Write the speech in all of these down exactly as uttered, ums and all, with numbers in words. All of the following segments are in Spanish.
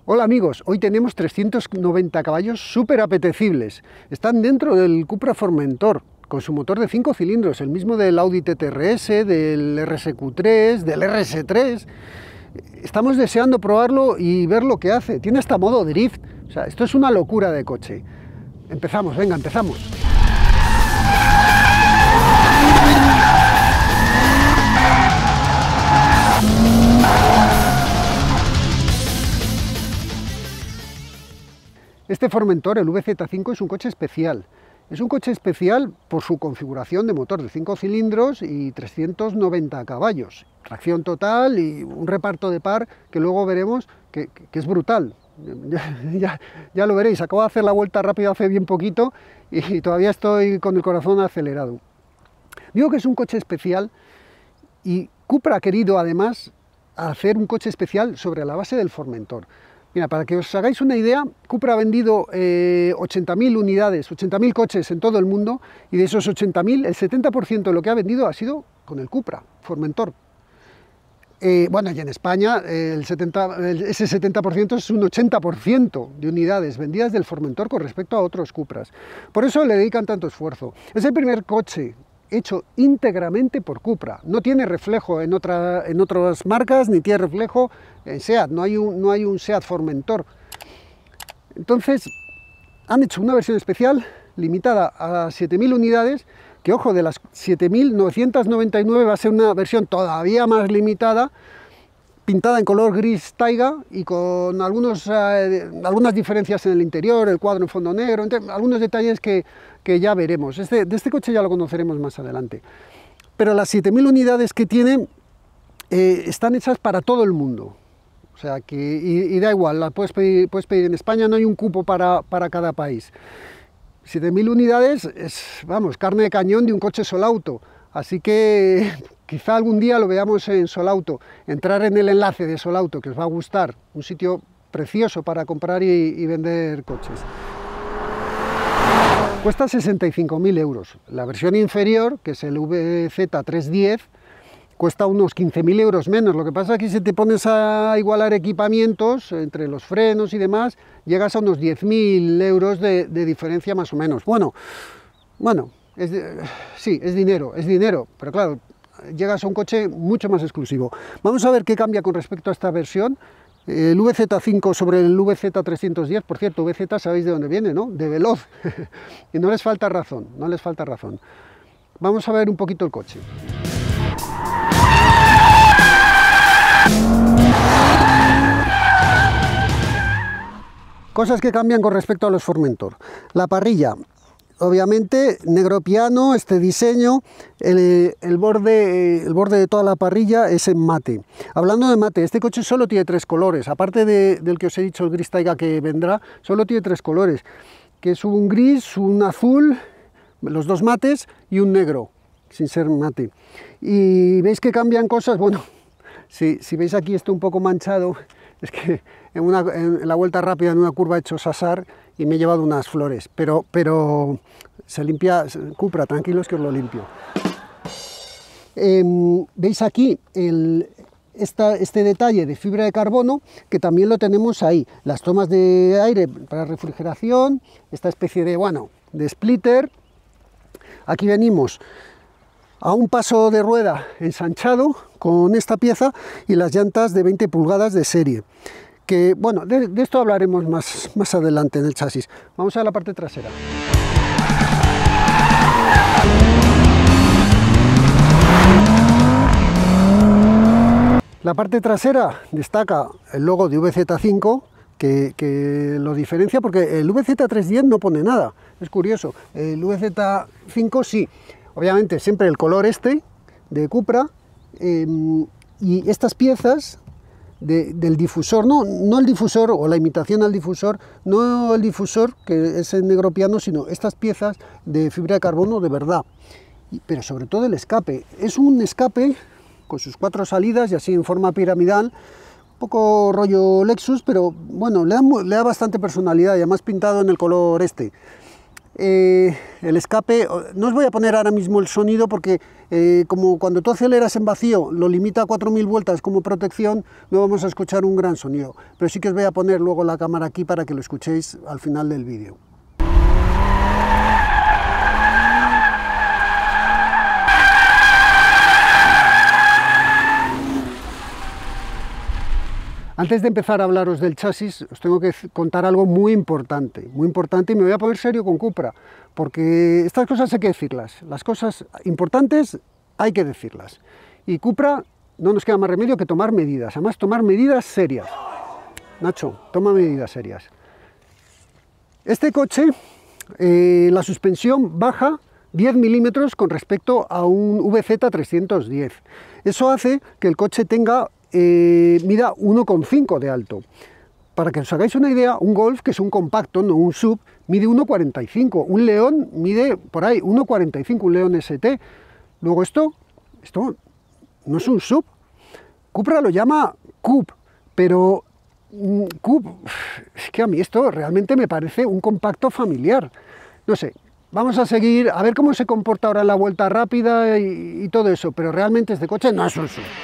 Hola amigos, hoy tenemos trescientos noventa caballos súper apetecibles. Están dentro del Cupra Formentor, con su motor de cinco cilindros, el mismo del Audi T T R S, del R S Q tres, del R S tres. Estamos deseando probarlo y ver lo que hace. Tiene hasta modo drift. O sea, esto es una locura de coche. Empezamos, venga, empezamos. Este Formentor, el V Z cinco, es un coche especial. Es un coche especial por su configuración de motor de cinco cilindros y trescientos noventa caballos. Tracción total y un reparto de par que luego veremos que, que es brutal. Ya, ya, ya lo veréis, acabo de hacer la vuelta rápida hace bien poquito y todavía estoy con el corazón acelerado. Digo que es un coche especial y Cupra ha querido además hacer un coche especial sobre la base del Formentor. Mira, para que os hagáis una idea, Cupra ha vendido eh, ochenta mil unidades, ochenta mil coches en todo el mundo, y de esos ochenta mil, el setenta por ciento de lo que ha vendido ha sido con el Cupra Formentor. Eh, bueno, y en España el setenta, el, ese setenta por ciento es un ochenta por ciento de unidades vendidas del Formentor con respecto a otros Cupras. Por eso le dedican tanto esfuerzo. Es el primer coche hecho íntegramente por Cupra. No tiene reflejo en, otra, en otras marcas, ni tiene reflejo en SEAT, no hay, un, no hay un SEAT Formentor. Entonces, han hecho una versión especial limitada a siete mil unidades, que ojo, de las siete mil novecientos noventa y nueve va a ser una versión todavía más limitada, pintada en color gris taiga y con algunos, eh, algunas diferencias en el interior, el cuadro en fondo negro, algunos detalles que, que ya veremos. Este, de este coche ya lo conoceremos más adelante. Pero las siete mil unidades que tiene eh, están hechas para todo el mundo. O sea, que, y, y da igual, la puedes pedir, puedes pedir en España, no hay un cupo para, para cada país. siete mil unidades es, vamos, carne de cañón de un coche Solauto. Así que quizá algún día lo veamos en Solauto, entrar en el enlace de Solauto, que os va a gustar, un sitio precioso para comprar y, y vender coches. Cuesta sesenta y cinco mil euros. La versión inferior, que es el V Z trescientos diez, cuesta unos quince mil euros menos. Lo que pasa es que si te pones a igualar equipamientos, entre los frenos y demás, llegas a unos diez mil euros de, de diferencia más o menos. Bueno, bueno. Es de, sí, es dinero, es dinero, pero claro, llegas a un coche mucho más exclusivo. Vamos a ver qué cambia con respecto a esta versión. El V Z cinco sobre el V Z trescientos diez, por cierto, V Z sabéis de dónde viene, ¿no? De veloz. Y no les falta razón, no les falta razón. Vamos a ver un poquito el coche. Cosas que cambian con respecto a los Formentor. La parrilla. Obviamente, negro piano, este diseño, el, el, borde, el borde de toda la parrilla es en mate. Hablando de mate, este coche solo tiene tres colores, aparte de, del que os he dicho, el gris taiga que vendrá, solo tiene tres colores, que es un gris, un azul, los dos mates y un negro, sin ser mate. Y veis que cambian cosas, bueno, si, si veis aquí esto un poco manchado, es que en, una, en la vuelta rápida en una curva he hecho sasar y me he llevado unas flores, pero, pero se limpia, Cupra, tranquilos que os lo limpio. Eh, veis aquí el, esta, este detalle de fibra de carbono, que también lo tenemos ahí, las tomas de aire para refrigeración, esta especie de, bueno, de splitter. Aquí venimos a un paso de rueda ensanchado con esta pieza y las llantas de veinte pulgadas de serie. Que, bueno, de, de esto hablaremos más, más adelante en el chasis. Vamos a la parte trasera. La parte trasera destaca el logo de V Z cinco, que, que lo diferencia porque el V Z trescientos diez no pone nada. Es curioso, el V Z cinco sí. Obviamente siempre el color este de Cupra, eh, y estas piezas de, del difusor, no, no el difusor o la imitación al difusor, no el difusor que es en negro piano, sino estas piezas de fibra de carbono de verdad, y, pero sobre todo el escape. Es un escape con sus cuatro salidas y así en forma piramidal, un poco rollo Lexus, pero bueno, le da, le da bastante personalidad y además pintado en el color este. eh, el escape, no os voy a poner ahora mismo el sonido porque eh, como cuando tú aceleras en vacío lo limita a cuatro mil vueltas como protección, no vamos a escuchar un gran sonido, pero sí que os voy a poner luego la cámara aquí para que lo escuchéis al final del vídeo. Antes de empezar a hablaros del chasis, os tengo que contar algo muy importante, muy importante, y me voy a poner serio con Cupra, porque estas cosas hay que decirlas, las cosas importantes hay que decirlas. Y Cupra no nos queda más remedio que tomar medidas, además tomar medidas serias. Nacho, toma medidas serias. Este coche, eh, la suspensión baja diez milímetros con respecto a un V Z trescientos diez. Eso hace que el coche tenga Eh, mida uno coma cinco de alto. Para que os hagáis una idea, un Golf, que es un compacto, no un sub, mide uno coma cuarenta y cinco, un León mide por ahí uno coma cuarenta y cinco, un León S T. Luego esto, esto no es un sub. Cupra lo llama Coupe, pero mmm, Coupe, es que a mí esto realmente me parece un compacto familiar. No sé, vamos a seguir, a ver cómo se comporta ahora en la vuelta rápida y, y todo eso, pero realmente este coche no es un sub.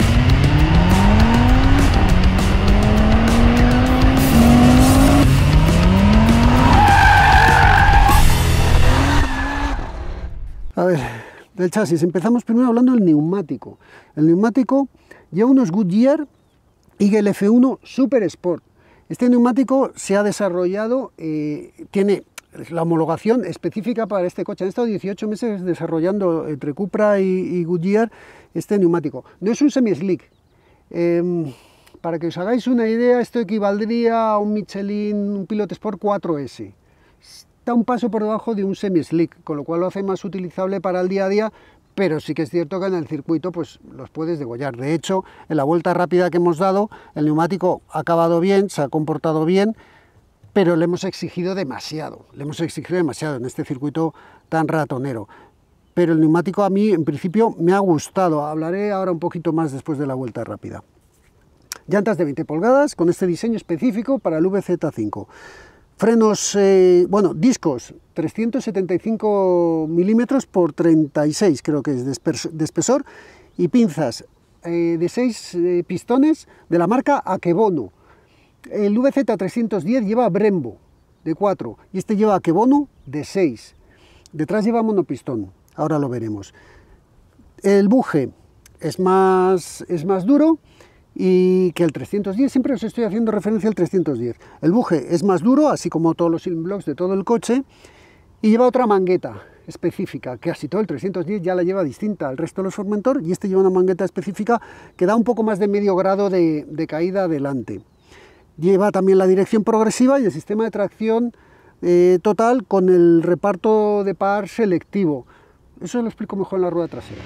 A ver, del chasis, empezamos primero hablando del neumático. El neumático lleva unos Goodyear Eagle F uno Super Sport. Este neumático se ha desarrollado, eh, tiene la homologación específica para este coche. Han estado dieciocho meses desarrollando entre Cupra y, y Goodyear este neumático. No es un semi-slick. Eh, para que os hagáis una idea, esto equivaldría a un Michelin, un Pilot Sport cuatro S. Está un paso por debajo de un semi-slick, con lo cual lo hace más utilizable para el día a día, pero sí que es cierto que en el circuito pues los puedes degollar. De hecho, en la vuelta rápida que hemos dado, el neumático ha acabado bien, se ha comportado bien, pero le hemos exigido demasiado, le hemos exigido demasiado en este circuito tan ratonero. Pero el neumático a mí, en principio, me ha gustado. Hablaré ahora un poquito más después de la vuelta rápida. Llantas de veinte pulgadas, con este diseño específico para el V Z cinco. Frenos, eh, bueno, discos, trescientos setenta y cinco milímetros por treinta y seis, creo que es de espesor, y pinzas eh, de seis eh, pistones de la marca Akebono. El V Z trescientos diez lleva Brembo de cuatro y este lleva Akebono de seis. Detrás lleva monopistón, ahora lo veremos. El buje es más, es más duro y que el trescientos diez, siempre os estoy haciendo referencia al trescientos diez. El buje es más duro, así como todos los ceiling blocks de todo el coche, y lleva otra mangueta específica, que casi todo el trescientos diez ya la lleva distinta al resto de los Formentor, y este lleva una mangueta específica que da un poco más de medio grado de, de caída adelante. Lleva también la dirección progresiva y el sistema de tracción eh, total con el reparto de par selectivo. Eso lo explico mejor en la rueda trasera.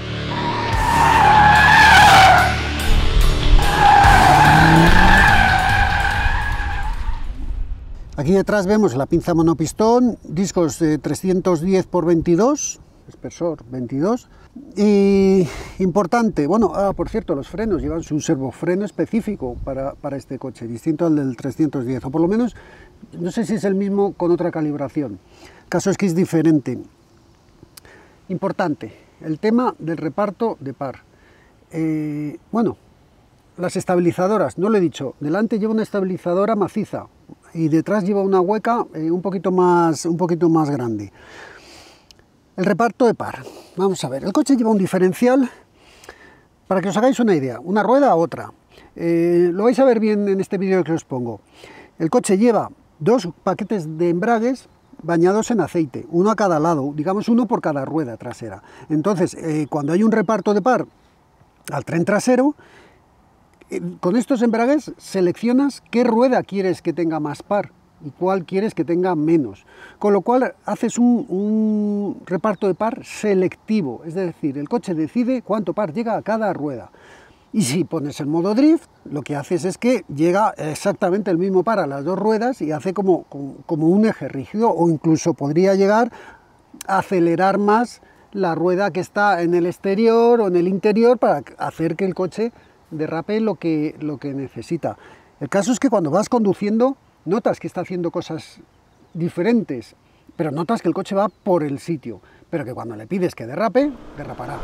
Aquí detrás vemos la pinza monopistón, discos de trescientos diez por veintidós, espesor veintidós, y importante, bueno, ah, por cierto, los frenos llevan su servofreno específico para, para este coche, distinto al del trescientos diez, o por lo menos, no sé si es el mismo con otra calibración, el caso es que es diferente. Importante, el tema del reparto de par. Eh, bueno, las estabilizadoras, no lo he dicho, delante lleva una estabilizadora maciza y detrás lleva una hueca eh, un, poquito más, un poquito más grande. El reparto de par, vamos a ver, el coche lleva un diferencial, para que os hagáis una idea, una rueda a otra. Eh, lo vais a ver bien en este vídeo que os pongo. El coche lleva dos paquetes de embragues bañados en aceite, uno a cada lado, digamos uno por cada rueda trasera. Entonces, eh, cuando hay un reparto de par al tren trasero, con estos embragues seleccionas qué rueda quieres que tenga más par y cuál quieres que tenga menos, con lo cual haces un, un reparto de par selectivo, es decir, el coche decide cuánto par llega a cada rueda. Y si pones el modo drift, lo que haces es que llega exactamente el mismo par a las dos ruedas y hace como, como, como un eje rígido, o incluso podría llegar a acelerar más la rueda que está en el exterior o en el interior para hacer que el coche derrape lo que, lo que necesita. El caso es que cuando vas conduciendo notas que está haciendo cosas diferentes pero notas que el coche va por el sitio, pero que cuando le pides que derrape, derrapará.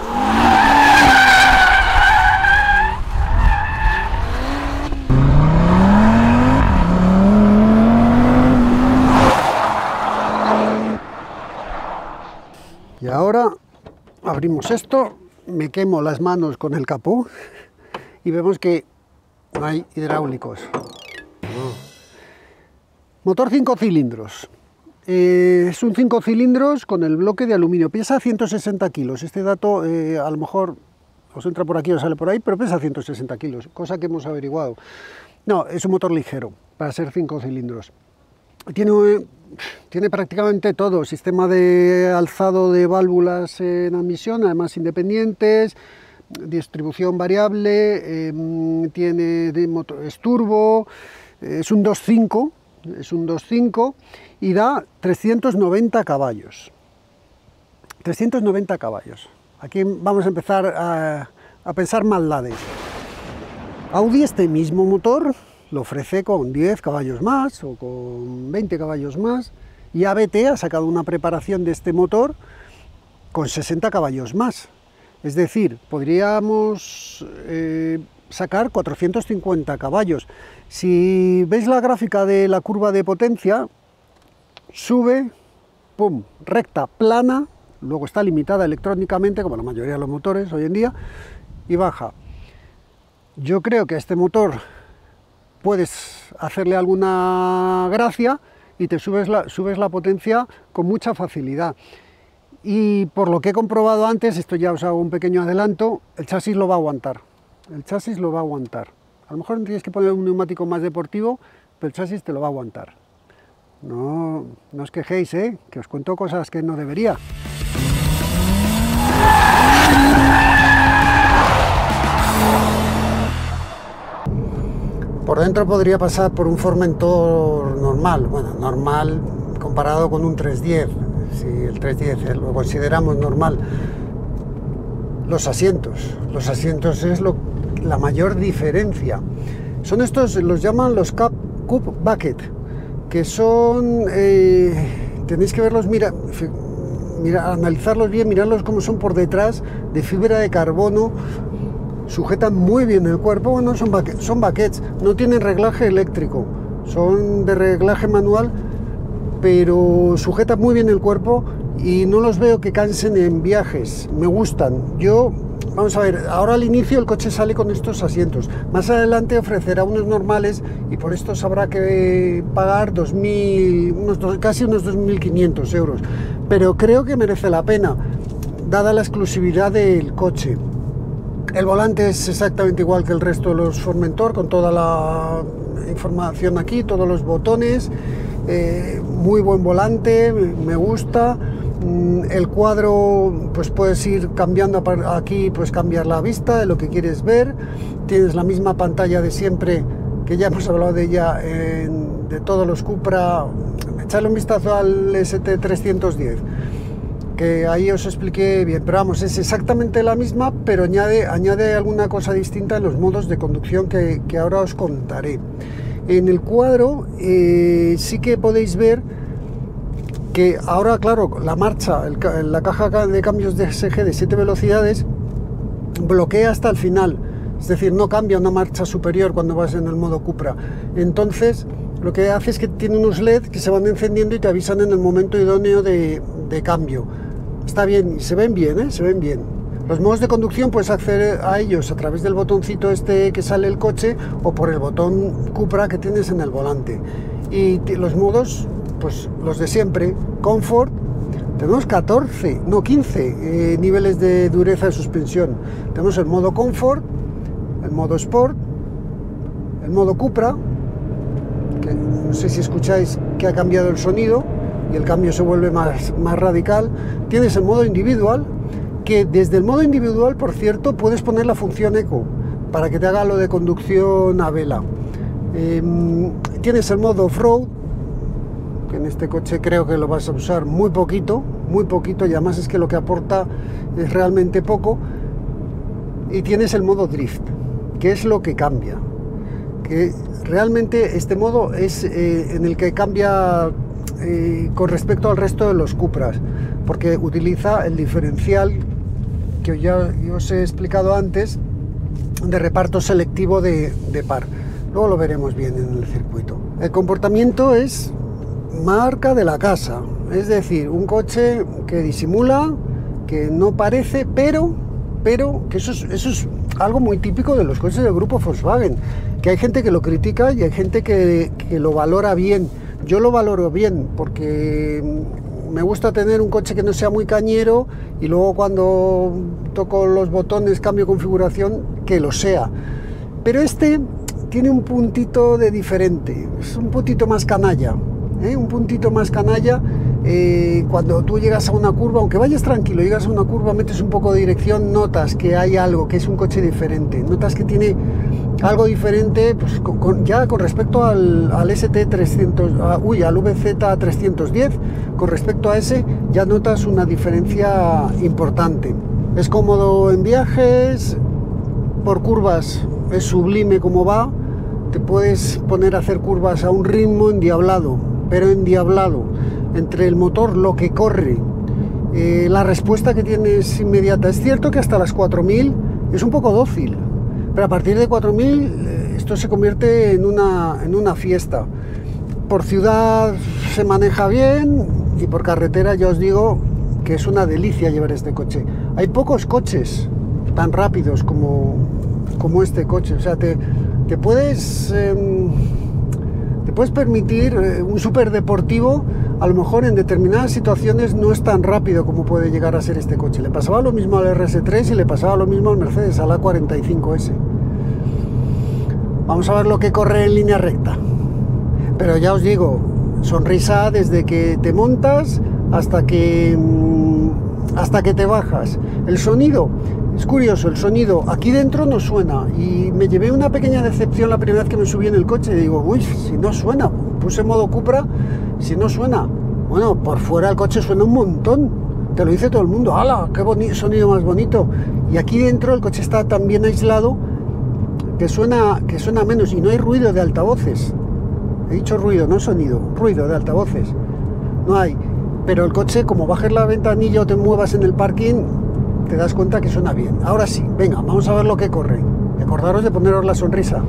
Y ahora abrimos esto, me quemo las manos con el capó y vemos que no hay hidráulicos. Motor cinco cilindros. Eh, es un cinco cilindros con el bloque de aluminio. Pesa ciento sesenta kilos. Este dato eh, a lo mejor os entra por aquí o sale por ahí, pero pesa ciento sesenta kilos, cosa que hemos averiguado. No, es un motor ligero para ser cinco cilindros. Tiene, tiene prácticamente todo, sistema de alzado de válvulas en admisión, además independientes, distribución variable, eh, tiene de motor, es turbo, es un dos punto cinco, es un dos punto cinco y da trescientos noventa caballos. trescientos noventa caballos. Aquí vamos a empezar a, a pensar maldades. Audi este mismo motor lo ofrece con diez caballos más o con veinte caballos más, y A B T ha sacado una preparación de este motor con sesenta caballos más. Es decir, podríamos eh, sacar cuatrocientos cincuenta caballos. Si veis la gráfica de la curva de potencia, sube, pum, recta, plana, luego está limitada electrónicamente, como la mayoría de los motores hoy en día, y baja. Yo creo que a este motor puedes hacerle alguna gracia y te subes la, subes la potencia con mucha facilidad. Y por lo que he comprobado antes, esto ya os hago un pequeño adelanto, el chasis lo va a aguantar. El chasis lo va a aguantar. A lo mejor tienes que poner un neumático más deportivo, pero el chasis te lo va a aguantar. No, no os quejéis, ¿eh? Que os cuento cosas que no debería. Por dentro podría pasar por un Formentor normal, bueno, normal comparado con un tres diez, si el tres diez lo consideramos normal. Los asientos, los asientos es lo, la mayor diferencia. Son estos, los llaman los Cup, Cup Bucket, que son, eh, tenéis que verlos, mira, mira, analizarlos bien, mirarlos cómo son por detrás, de fibra de carbono. Sujetan muy bien el cuerpo, bueno, son, baquets, son baquets, no tienen reglaje eléctrico, son de reglaje manual, pero sujetan muy bien el cuerpo y no los veo que cansen en viajes, me gustan. Yo, vamos a ver, ahora al inicio el coche sale con estos asientos, más adelante ofrecerá unos normales y por estos habrá que pagar dos mil, unos, casi unos dos mil quinientos euros, pero creo que merece la pena, dada la exclusividad del coche. El volante es exactamente igual que el resto de los Formentor, con toda la información aquí, todos los botones, eh, muy buen volante, me gusta. El cuadro, pues puedes ir cambiando aquí, pues cambiar la vista de lo que quieres ver. Tienes la misma pantalla de siempre, que ya hemos hablado de ella, en, de todos los Cupra. Echarle un vistazo al S T trescientos diez. Que ahí os expliqué bien, pero vamos, es exactamente la misma, pero añade, añade alguna cosa distinta en los modos de conducción que, que ahora os contaré. En el cuadro eh, sí que podéis ver que ahora, claro, la marcha, el, la caja de cambios de S G de siete velocidades bloquea hasta el final, es decir, no cambia una marcha superior cuando vas en el modo Cupra. Entonces, lo que hace es que tiene unos L E D que se van encendiendo y te avisan en el momento idóneo de, de cambio. Está bien, y se ven bien, ¿eh? Se ven bien. Los modos de conducción puedes acceder a ellos a través del botoncito este que sale el coche o por el botón Cupra que tienes en el volante. Y los modos, pues los de siempre. Comfort, tenemos catorce, no quince eh, niveles de dureza de suspensión. Tenemos el modo Comfort, el modo Sport, el modo Cupra, que no sé si escucháis que ha cambiado el sonido y el cambio se vuelve más, más radical. Tienes el modo individual, que desde el modo individual, por cierto, puedes poner la función Eco para que te haga lo de conducción a vela. Eh, tienes el modo off-road, que en este coche creo que lo vas a usar muy poquito, muy poquito, y además es que lo que aporta es realmente poco. Y tienes el modo drift, que es lo que cambia, que realmente este modo es eh, en el que cambia eh, con respecto al resto de los Cupras, porque utiliza el diferencial que ya yo os he explicado antes, de reparto selectivo de, de par. Luego lo veremos bien en el circuito. El comportamiento es marca de la casa, es decir, un coche que disimula, que no parece, pero, pero que eso es, eso es algo muy típico de los coches del grupo Volkswagen, que hay gente que lo critica y hay gente que, que lo valora bien. Yo lo valoro bien porque me gusta tener un coche que no sea muy cañero y luego cuando toco los botones, cambio configuración, que lo sea. Pero este tiene un puntito de diferente, es un puntito más canalla, ¿eh? un puntito más canalla. Eh, cuando tú llegas a una curva, aunque vayas tranquilo, llegas a una curva, metes un poco de dirección, notas que hay algo, que es un coche diferente, notas que tiene algo diferente, pues con, con, ya con respecto al, al S T trescientos, uh, uy, al V Z trescientos diez, con respecto a ese, ya notas una diferencia importante. Es cómodo en viajes, por curvas es sublime como va, te puedes poner a hacer curvas a un ritmo endiablado, pero endiablado, entre el motor, lo que corre, eh, la respuesta que tienes inmediata. Es cierto que hasta las cuatro mil es un poco dócil, pero a partir de cuatro mil eh, esto se convierte en una, en una fiesta. Por ciudad se maneja bien y por carretera ya os digo que es una delicia llevar este coche. Hay pocos coches tan rápidos como, como este coche, o sea, te, te puedes eh, te puedes permitir eh, un superdeportivo. A lo mejor en determinadas situaciones no es tan rápido como puede llegar a ser este coche. Le pasaba lo mismo al R S tres y le pasaba lo mismo al Mercedes, al A cuarenta y cinco ese. Vamos a ver lo que corre en línea recta. Pero ya os digo, sonrisa desde que te montas hasta que, hasta que te bajas. El sonido, es curioso, el sonido aquí dentro no suena. Y me llevé una pequeña decepción la primera vez que me subí en el coche. Y digo, uy, si no suena. Puse modo Cupra, si no suena. Bueno, por fuera el coche suena un montón, te lo dice todo el mundo. ¡Hala! ¡Qué boni- sonido más bonito! Y aquí dentro el coche está tan bien aislado que suena, que suena menos y no hay ruido de altavoces. He dicho ruido, no sonido, ruido de altavoces. No hay. Pero el coche, como bajes la ventanilla o te muevas en el parking, te das cuenta que suena bien. Ahora sí, venga, vamos a ver lo que corre. Acordaros de poneros la sonrisa.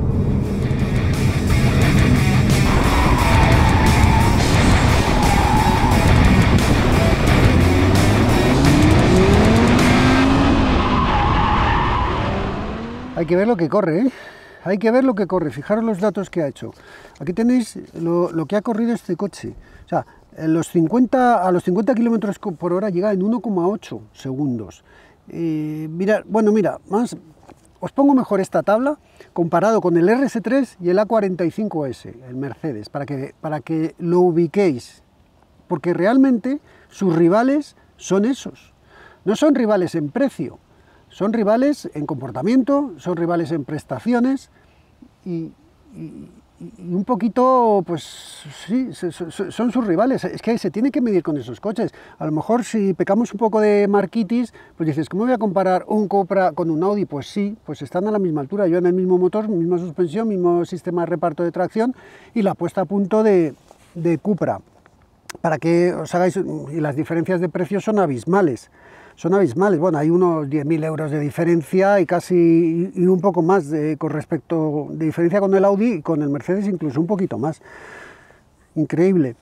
Hay que ver lo que corre, ¿eh? Hay que ver lo que corre. Fijaros los datos que ha hecho. Aquí tenéis lo, lo que ha corrido este coche. O sea, en los cincuenta, a los cincuenta kilómetros por hora llega en uno coma ocho segundos. Eh, mira, bueno, mira, más, os pongo mejor esta tabla comparado con el R S tres y el A cuarenta y cinco ese, el Mercedes, para que, para que lo ubiquéis. Porque realmente sus rivales son esos. No son rivales en precio. Son rivales en comportamiento, son rivales en prestaciones y, y, y un poquito, pues sí, son sus rivales. Es que se tiene que medir con esos coches. A lo mejor si pecamos un poco de marquitis, pues dices, ¿cómo voy a comparar un Cupra con un Audi? Pues sí, pues están a la misma altura. Yo en el mismo motor, misma suspensión, mismo sistema de reparto de tracción y la puesta a punto de, de Cupra. Para que os hagáis, y las diferencias de precios son abismales. Son abismales, bueno, hay unos diez mil euros de diferencia y casi y un poco más de, con respecto de diferencia con el Audi y con el Mercedes, incluso un poquito más. Increíble.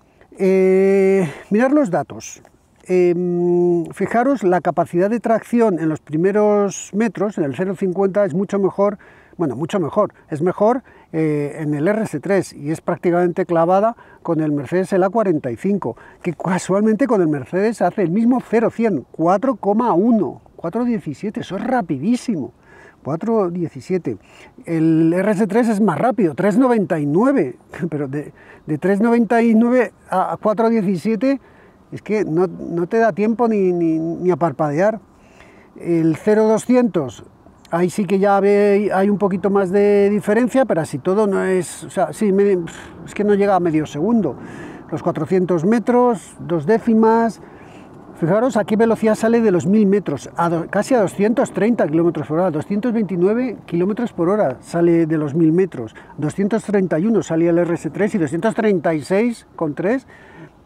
Eh, mirad los datos. Eh, fijaros, la capacidad de tracción en los primeros metros, en el cero coma cincuenta, es mucho mejor, bueno, mucho mejor, es mejor eh, en el R S tres y es prácticamente clavada con el Mercedes el A cuarenta y cinco, que casualmente con el Mercedes hace el mismo cero a cien, cuatro coma uno, cuatro coma diecisiete, eso es rapidísimo, cuatro coma diecisiete. El R S tres es más rápido, tres coma noventa y nueve, pero de, de tres coma noventa y nueve a, a cuatro coma diecisiete es que no, no te da tiempo ni, ni, ni a parpadear. El cero coma doscientos, ahí sí que ya hay un poquito más de diferencia, pero así todo no es, o sea, sí, me, es que no llega a medio segundo. Los cuatrocientos metros, dos décimas. Fijaros a qué velocidad sale de los mil metros, a do, casi a doscientos treinta kilómetros por hora, doscientos veintinueve kilómetros por hora sale de los mil metros, doscientos treinta y uno salía el R S tres y doscientos treinta y seis coma tres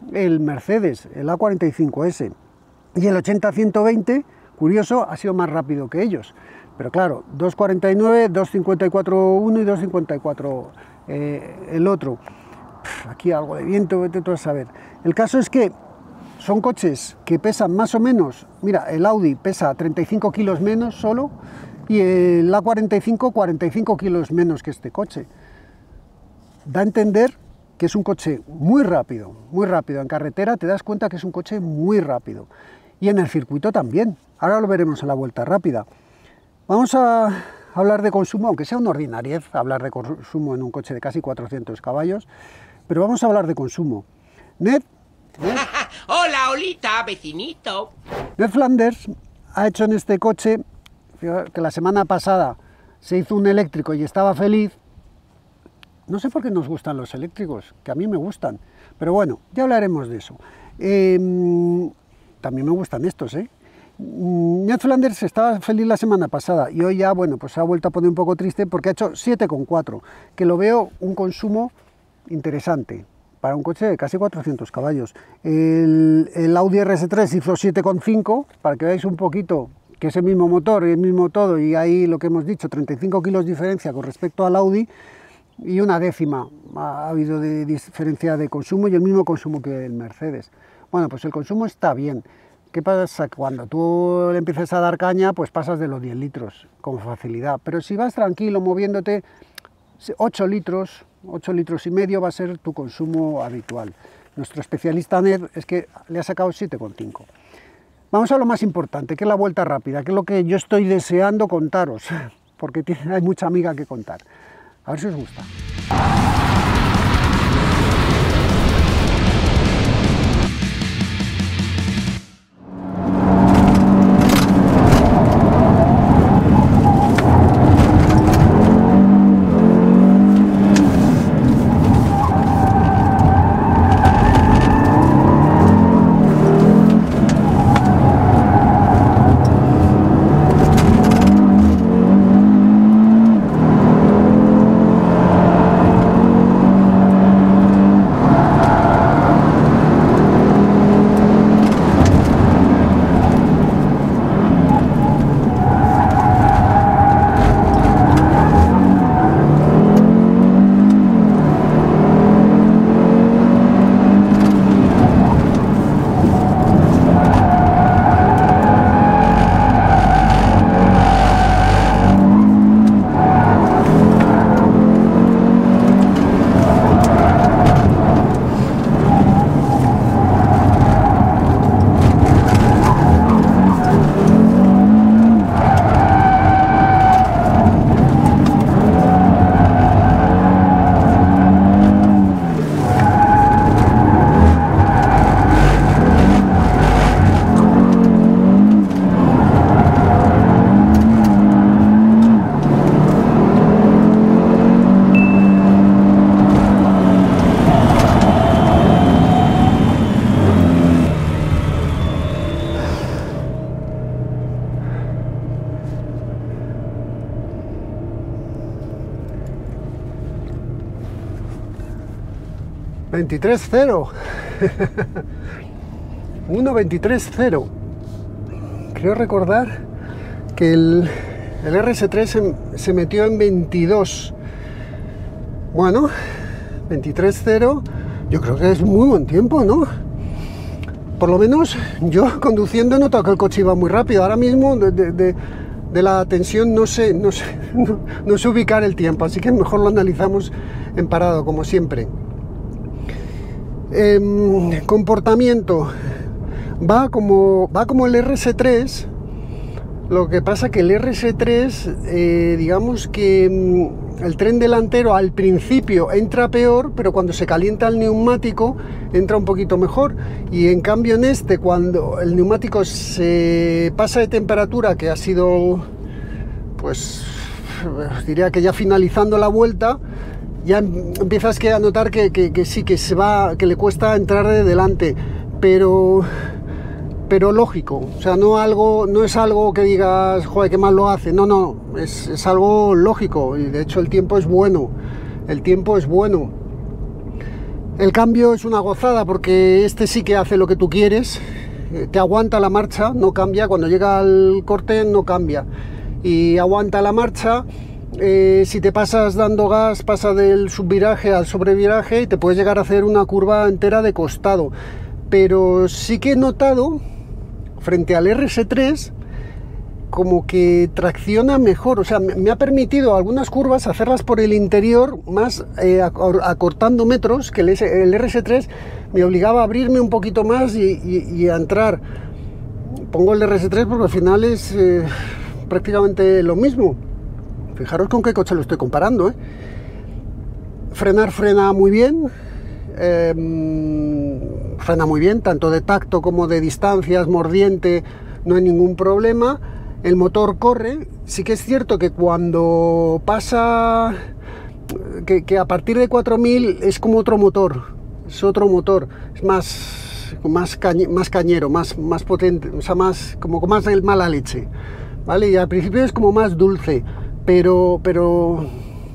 el Mercedes, el A cuarenta y cinco ese, y el ochenta ciento veinte, curioso, ha sido más rápido que ellos, pero claro, dos cuarenta y nueve, dos cincuenta y cuatro uno y dos cincuenta y cuatro eh, el otro. Pff, aquí algo de viento, vete tú a saber. El caso es que son coches que pesan más o menos, mira, el Audi pesa treinta y cinco kilos menos solo, y el A cuarenta y cinco, cuarenta y cinco kilos menos que este coche. Da a entender que es un coche muy rápido, muy rápido. En carretera te das cuenta que es un coche muy rápido. Y en el circuito también. Ahora lo veremos en la vuelta rápida. Vamos a hablar de consumo, aunque sea una ordinariez hablar de consumo en un coche de casi cuatrocientos caballos, pero vamos a hablar de consumo. Ned, Ned Hola, Olita, vecinito. Ned Flanders ha hecho en este coche, que la semana pasada se hizo un eléctrico y estaba feliz. No sé por qué nos gustan los eléctricos, que a mí me gustan, pero bueno, ya hablaremos de eso. Eh, también me gustan estos, ¿eh? Ned Flanders estaba feliz la semana pasada y hoy ya, bueno, pues se ha vuelto a poner un poco triste porque ha hecho siete coma cuatro, que lo veo un consumo interesante para un coche de casi cuatrocientos caballos. El, el Audi R S tres hizo siete coma cinco, para que veáis un poquito que es el mismo motor, el mismo todo, y ahí lo que hemos dicho, treinta y cinco kilos de diferencia con respecto al Audi, y una décima ha habido de diferencia de consumo y el mismo consumo que el Mercedes. Bueno, pues el consumo está bien. ¿Qué pasa? Cuando tú le empiezas a dar caña, pues pasas de los diez litros con facilidad. Pero si vas tranquilo, moviéndote, ocho litros, ocho litros y medio va a ser tu consumo habitual. Nuestro especialista Ned es que le ha sacado siete coma cinco. Vamos a lo más importante, que es la vuelta rápida, que es lo que yo estoy deseando contaros, porque hay mucha amiga que contar. A ver si os gusta. veintitrés cero. uno veintitrés cero. Creo recordar que el, el R S tres se, se metió en veintidós. Bueno, veintitrés cero, yo creo que es muy buen tiempo, ¿no? Por lo menos yo conduciendo he notado que el coche iba muy rápido. Ahora mismo de, de, de, de la tensión no sé, no sé, no, no sé ubicar el tiempo, así que mejor lo analizamos en parado, como siempre. Eh, comportamiento va como, va como el R S tres, lo que pasa que el R S tres, eh, digamos que mm, el tren delantero al principio entra peor, pero cuando se calienta el neumático entra un poquito mejor, y en cambio en este, cuando el neumático se pasa de temperatura, que ha sido, pues os diría que ya finalizando la vuelta, ya empiezas que a notar que, que, que sí, que se va, que le cuesta entrar de delante, pero pero lógico, o sea, no algo, no es algo que digas, joder, qué mal lo hace, no, no, es, es algo lógico, y de hecho el tiempo es bueno, el tiempo es bueno. El cambio es una gozada porque este sí que hace lo que tú quieres, te aguanta la marcha, no cambia, cuando llega al corte no cambia y aguanta la marcha. Eh, si te pasas dando gas, pasa del subviraje al sobreviraje y te puedes llegar a hacer una curva entera de costado. Pero sí que he notado, frente al R S tres, como que tracciona mejor, o sea, me ha permitido algunas curvas hacerlas por el interior, más eh, acortando metros, que el, el R S tres me obligaba a abrirme un poquito más y, y, y a entrar. Pongo el R S tres porque al final es eh, prácticamente lo mismo. Fijaros con qué coche lo estoy comparando, ¿eh? Frenar frena muy bien, eh, frena muy bien, tanto de tacto como de distancias, mordiente, no hay ningún problema. El motor corre, sí que es cierto que cuando pasa, que, que a partir de cuatro mil es como otro motor, es otro motor, es más, más, cañe, más cañero, más, más potente, o sea, más, como con más mala leche, ¿vale? Y al principio es como más dulce, pero, pero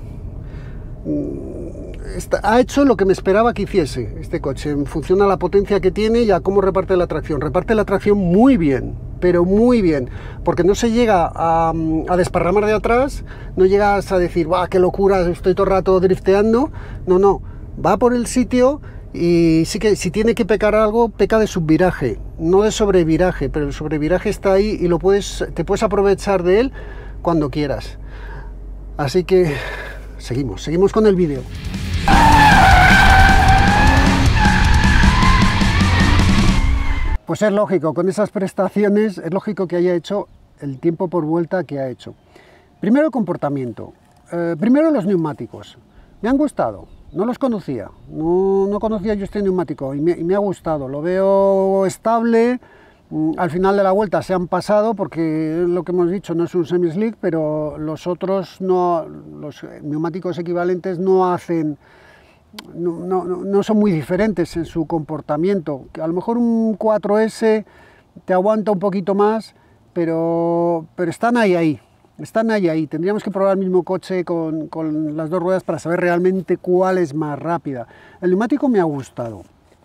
está, ha hecho lo que me esperaba que hiciese este coche, en función a la potencia que tiene y a cómo reparte la tracción. Reparte la tracción muy bien, pero muy bien, porque no se llega a, a desparramar de atrás, no llegas a decir, ¡buah, qué locura, estoy todo el rato drifteando! No, no, va por el sitio y sí que si tiene que pecar algo, peca de subviraje, no de sobreviraje, pero el sobreviraje está ahí y lo puedes, te puedes aprovechar de él cuando quieras. Así que seguimos, seguimos con el vídeo. Pues es lógico, con esas prestaciones, es lógico que haya hecho el tiempo por vuelta que ha hecho. Primero el comportamiento, eh, primero los neumáticos. Me han gustado, no los conocía, no, no conocía yo este neumático y me, y me ha gustado, lo veo estable. Al final de la vuelta se han pasado porque lo que hemos dicho no es un semi-slick, pero los otros, no, los neumáticos equivalentes no hacen... No, no, no son muy diferentes en su comportamiento. A lo mejor un cuatro ese te aguanta un poquito más, pero, pero están ahí, ahí, están ahí, ahí. Tendríamos que probar el mismo coche con, con las dos ruedas para saber realmente cuál es más rápida. El neumático me ha gustado.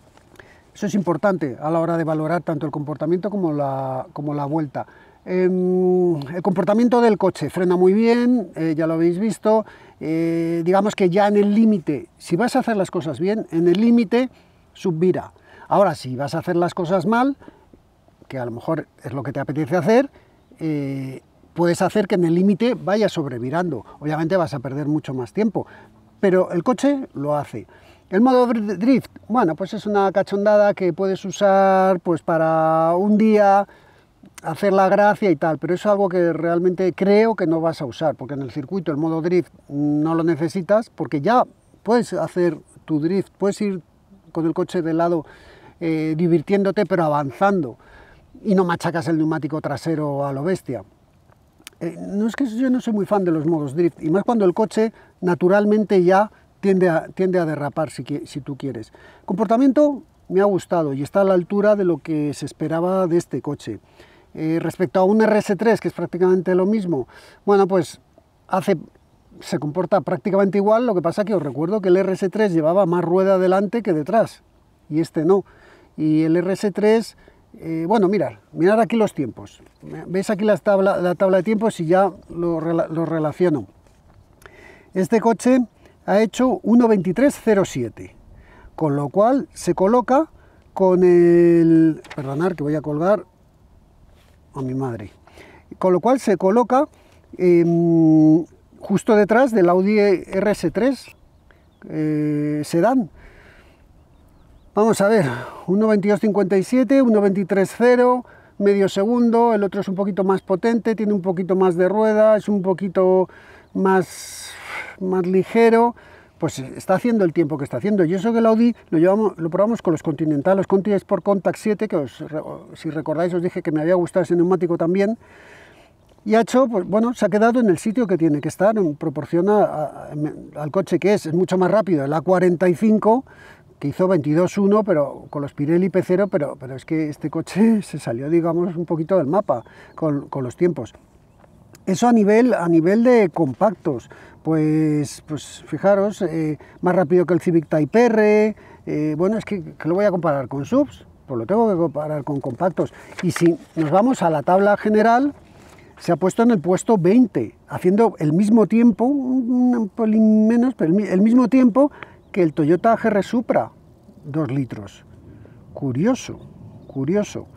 Eso es importante a la hora de valorar tanto el comportamiento como la, como la vuelta. Eh, el comportamiento del coche frena muy bien, eh, ya lo habéis visto. Eh, digamos que ya en el límite, si vas a hacer las cosas bien, en el límite subvira. Ahora, si vas a hacer las cosas mal, que a lo mejor es lo que te apetece hacer, eh, puedes hacer que en el límite vaya sobrevirando. Obviamente vas a perder mucho más tiempo, pero el coche lo hace. El modo drift, bueno, pues es una cachondada que puedes usar pues para un día, hacer la gracia y tal, pero es algo que realmente creo que no vas a usar, porque en el circuito el modo drift no lo necesitas, porque ya puedes hacer tu drift, puedes ir con el coche de lado eh, divirtiéndote, pero avanzando, y no machacas el neumático trasero a lo bestia. Eh, no es que yo no soy muy fan de los modos drift, y más cuando el coche naturalmente ya tiende a, tiende a derrapar, si, si tú quieres. Comportamiento me ha gustado y está a la altura de lo que se esperaba de este coche. Eh, respecto a un R S tres, que es prácticamente lo mismo, bueno, pues hace, se comporta prácticamente igual, lo que pasa que os recuerdo que el R S tres llevaba más rueda delante que detrás, y este no. Y el R S tres, eh, bueno, mirad, mirad aquí los tiempos. ¿Veis aquí la tabla, la tabla de tiempos y ya lo, lo relaciono? Este coche ha hecho uno veintitrés cero siete, con lo cual se coloca con el... Perdonad que voy a colgar a mi madre. Con lo cual se coloca eh, justo detrás del Audi R S tres eh, Sedán. Vamos a ver, uno veintidós cincuenta y siete, uno veintitrés cero, medio segundo, el otro es un poquito más potente, tiene un poquito más de rueda, es un poquito más, más ligero, pues está haciendo el tiempo que está haciendo. Y eso que el Audi lo, llevamos, lo probamos con los Continental, los Conti Sport Contact siete, que os, si recordáis os dije que me había gustado ese neumático también, y ha hecho, pues bueno, se ha quedado en el sitio que tiene que estar, en proporción a, a, a, al coche que es, es mucho más rápido, el A cuarenta y cinco, que hizo veintidós uno, pero con los Pirelli P cero, pero, pero es que este coche se salió, digamos, un poquito del mapa con, con los tiempos. Eso a nivel, a nivel de compactos, pues, pues fijaros, eh, más rápido que el Civic Type R, eh, bueno, es que, que lo voy a comparar con subs, pues lo tengo que comparar con compactos. Y si nos vamos a la tabla general, se ha puesto en el puesto veinte, haciendo el mismo tiempo, un pelín menos, pero el mismo tiempo que el Toyota G R Supra, dos litros. Curioso, curioso.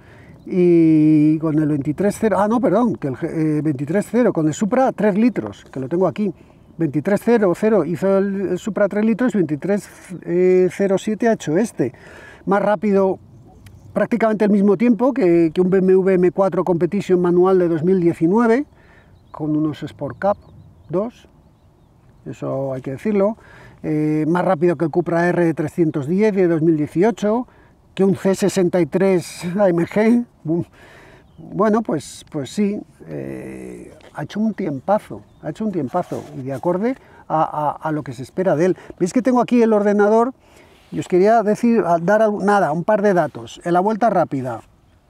Y con el veintitrés cero, ah no, perdón, que el eh, veintitrés cero, con el Supra tres litros, que lo tengo aquí. veintitrés cero cero hizo el, el Supra tres litros, veintitrés cero siete ha hecho este. Más rápido, prácticamente el mismo tiempo que, que un B M W M cuatro Competition manual de dos mil diecinueve, con unos Sport Cup dos, eso hay que decirlo. Eh, más rápido que el Cupra R trescientos diez de dos mil dieciocho, que un C sesenta y tres A M G. Bueno, pues, pues sí, eh, ha hecho un tiempazo, ha hecho un tiempazo, y de acorde a, a, a lo que se espera de él. Veis que tengo aquí el ordenador, y os quería decir, dar nada, un par de datos. En la vuelta rápida,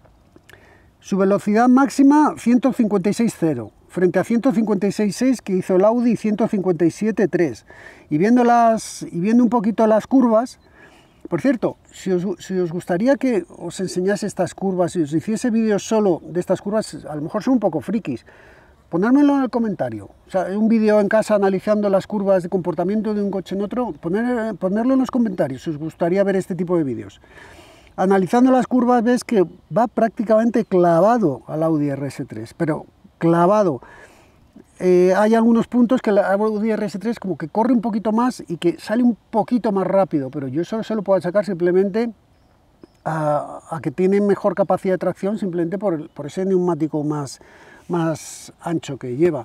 su velocidad máxima ciento cincuenta y seis punto cero, frente a ciento cincuenta y seis punto seis que hizo el Audi ciento cincuenta y siete punto tres. Y viendo, las, y viendo un poquito las curvas, por cierto, si os, si os gustaría que os enseñase estas curvas, si os hiciese vídeos solo de estas curvas, a lo mejor son un poco frikis, ponérmelo en el comentario. O sea, un vídeo en casa analizando las curvas de comportamiento de un coche en otro, poner, ponerlo en los comentarios si os gustaría ver este tipo de vídeos. Analizando las curvas ves que va prácticamente clavado al Audi R S tres, pero clavado. Eh, hay algunos puntos que el Audi R S tres como que corre un poquito más y que sale un poquito más rápido, pero yo solo se lo puedo sacar simplemente a, a que tiene mejor capacidad de tracción, simplemente por, por ese neumático más, más ancho que lleva.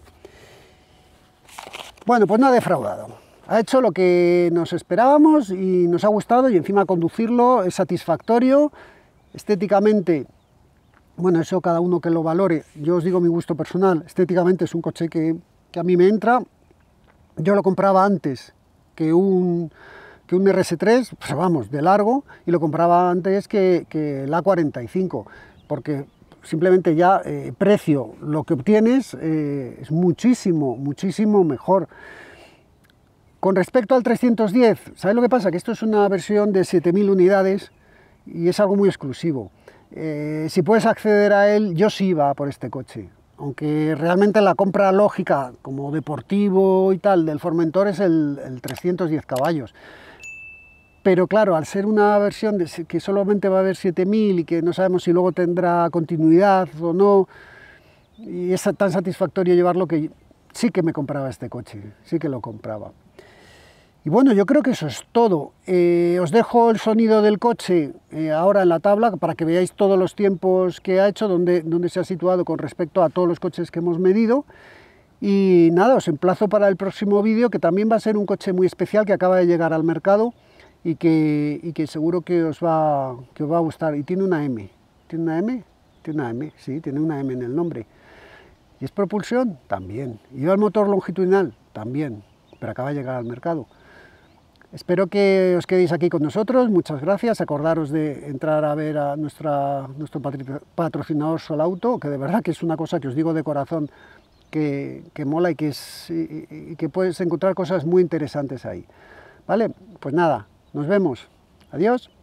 Bueno, pues no ha defraudado. Ha hecho lo que nos esperábamos y nos ha gustado, y encima conducirlo es satisfactorio. Estéticamente, bueno, eso cada uno que lo valore. Yo os digo mi gusto personal. Estéticamente es un coche que, que a mí me entra. Yo lo compraba antes que un, que un R S tres, pues vamos, de largo, y lo compraba antes que, que el A cuarenta y cinco, porque simplemente ya eh, precio, lo que obtienes eh, es muchísimo, muchísimo mejor. Con respecto al trescientos diez, ¿sabéis lo que pasa? Que esto es una versión de siete mil unidades y es algo muy exclusivo. Eh, si puedes acceder a él, yo sí iba por este coche, aunque realmente la compra lógica como deportivo y tal del Formentor es el, el trescientos diez caballos. Pero claro, al ser una versión de, que solamente va a haber siete mil y que no sabemos si luego tendrá continuidad o no, y es tan satisfactorio llevarlo que sí que me compraba este coche, sí que lo compraba. Y bueno, yo creo que eso es todo. Eh, os dejo el sonido del coche eh, ahora en la tabla para que veáis todos los tiempos que ha hecho, donde, donde se ha situado con respecto a todos los coches que hemos medido. Y nada, os emplazo para el próximo vídeo, que también va a ser un coche muy especial que acaba de llegar al mercado y que, y que seguro que os, va, que os va a gustar. Y tiene una M. ¿Tiene una M? Tiene una M, sí, tiene una M en el nombre. ¿Y es propulsión? También. ¿Y lleva el motor longitudinal? También, pero acaba de llegar al mercado. Espero que os quedéis aquí con nosotros, muchas gracias, acordaros de entrar a ver a nuestra, nuestro patrocinador Solauto, que de verdad que es una cosa que os digo de corazón que, que mola y que, es, y, y que puedes encontrar cosas muy interesantes ahí. Vale, pues nada, nos vemos, adiós.